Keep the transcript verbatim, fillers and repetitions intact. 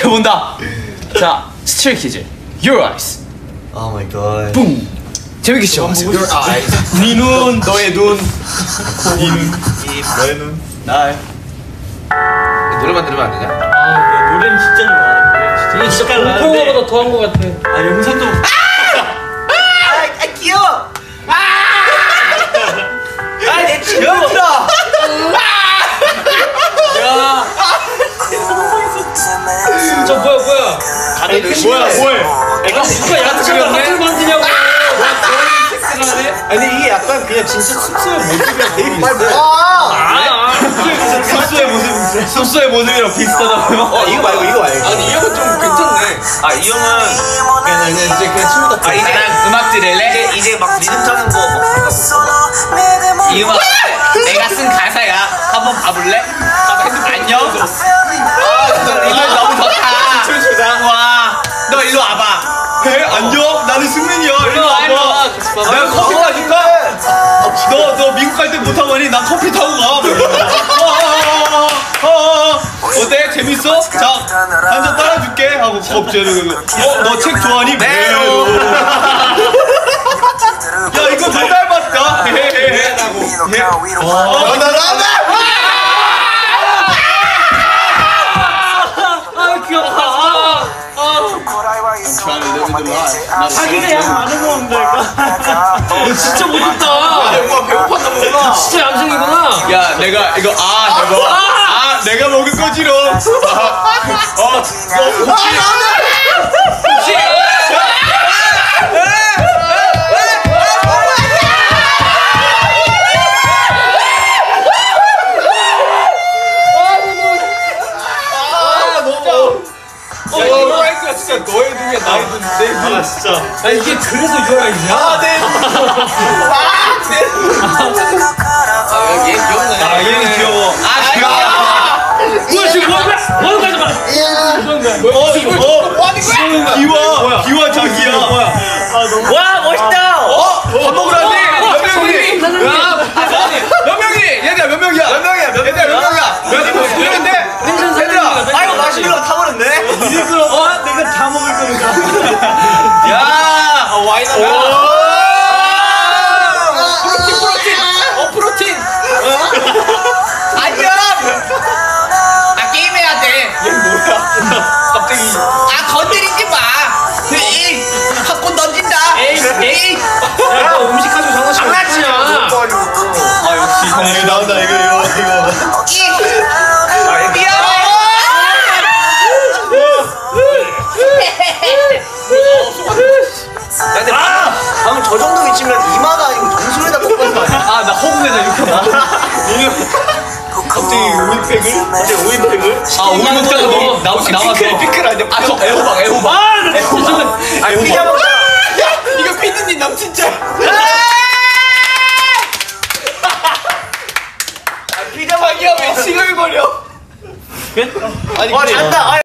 본다. 자, 스트레이키즈, Your Eyes. Oh my god. 뿡. 재밌게 시작하세요. Your eyes. 네 눈, 너의 눈, 네 눈, 입, 너의 눈, 날. 노래만 들으면 안 되냐? 아, 노래는 진짜 좋아. 노래는 진짜. 이게 진짜 공포보다 더한 것 같아. 아, 영상도. 아! 아, 귀여워! 아! 아, 내 친구! 들어! 야, 저 뭐야, 뭐야? 다들 뭐야, 뭐해? 애가 누가 야채를 하트 만드냐고. 아니 이게 약간 그냥 진짜 숙소의 모습이랑 되게 비슷해. 아, 숙소의 모습, 숙소의 모습이랑 비슷하다고요? 어 이거 말고 이거 말고. 아니 이 형은 좀 괜찮네. 아 이 형은 그냥 이제 그냥 친구 같아. 아 이제 음악 들을래? 이제 이제 막 리듬 타는 거 막. 이 음악 내가 쓴 가사야. 한번 봐볼래? 안녕. 아, 이거 너무 좋다. 와, 너 일로 와봐. 해? 안녕? 나는 승민이야. 일로 와봐. 내가 커피 타줄까? 너, 너 미국 갈 때 못 타보니 난 커피 타고 가. 어때? 재밌어? 자, 한 잔 따라줄게. 하고 겁제를. 어, 너 책 좋아하니? 네. 야, 이거 못 닮았다. 헤헤헤. 라고. 어, 나, 나, 나! 아, 귀엽다. 자기네 양 많은 거 없는다니까. 진짜 멋있다. 뭔가 배고팠나 보구나. 진짜 얌생이구나. 야, 내가 이거 아, 내가 아, 내가 먹을 거지롱. 아, 어, 너 혹시 혹시 진짜 너의 눈에 나의 눈, 내 눈. 아 진짜. 아, 이게 그래서 유아이냐? 아 내 눈. 아 내 눈. 아 얘 귀엽네. 아 얘는 귀여워. 아 귀여워. 뭐야 지금 뭐야? 뭐야 가지 마. 어 이거 어 기와 기와 자기야. 와 멋있다. 어? 밥 먹으러 왔니? 몇 명이니? 몇 명이니? 얘들아 몇 명이야? 몇 명이야? 얘들아 몇 명이야? 몇 명인데? 얘들아 아이고 마시멜로 타버렸네. 어? 내가 다 먹을 거니까. 야 와인 하나. 프로틴 프로틴. 어 프로틴. 안녕. 아 게임해야 돼. 얘 뭐야? 갑자기. 아 건드리지 마. 에이 팝콘 던진다. 에이 에이. 야, 너 음식 가지고 장난치면 장난치냐? 아 역시 이거 나온다 이거 이거 이거. 이. 야. 야 근데 방금 저 정도 위치면 이마가 아니고 정수리에다 꽂은 거 아니야? 아나 허공에다 이렇게 봐. 갑자기 오일팩을? 갑자기 오일팩을? 아 오일 먹다가 너 나오시 나와서 피클 피클 아니야? 아저 애호박 애호박. 아나 진짜. 아니 피자 먹자. 야 이거 피디님 남친짤. 피자 자기야 왜 칭얼거려? 아니 잔다.